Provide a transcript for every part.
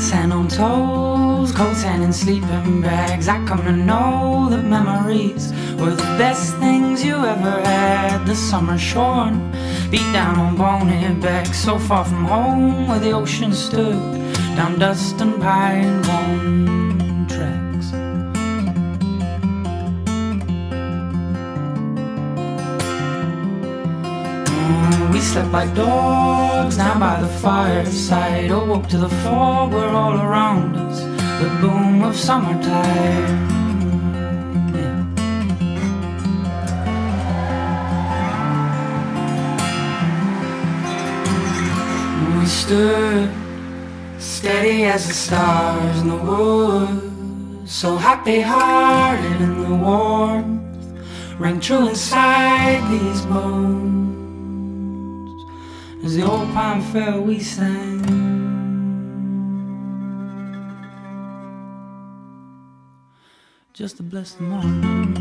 Hot sand on toes, cold sand in sleeping bags. I come to know that memories were the best things you ever had. The summer shorn, beat down on bonehead backs, so far from home where the ocean stood, down dust and pine bone tracks. We slept like dogs down by the fireside, awoke to the fog were all around us, the boom of summertime. Yeah. We stood steady as the stars in the woods, so happy-hearted in the warmth rang true inside these bones. As the old pine fell, we sang, just to bless the morning.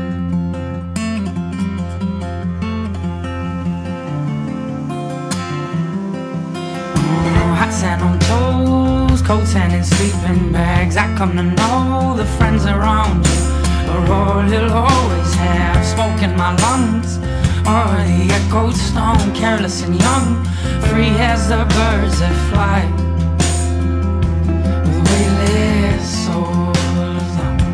Hot sand on toes, cold sand in sleeping bags. I come to know the friends around you are all you'll always have. Smoke in my lungs, or the echoed stone, careless and young, free as the birds that fly, with weightless souls.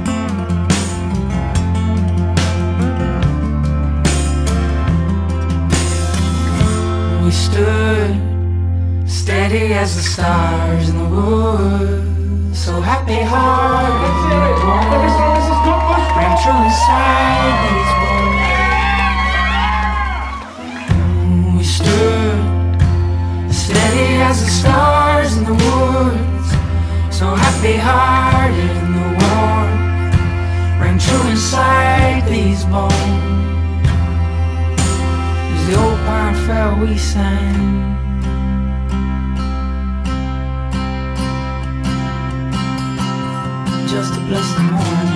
We stood steady as the stars in the woods, so happy-hearted, ran true inside these walls. We stood steady as the stars in the woods, so happy-hearted in the warmth rang true inside these bones. As the old pine fell, we sang, just to bless the morning.